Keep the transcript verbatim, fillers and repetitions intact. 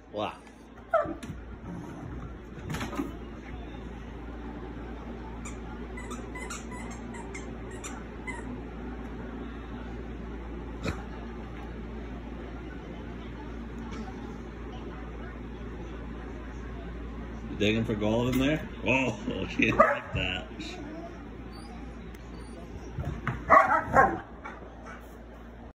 Wow. Digging for gold in there? Oh, she didn't like that.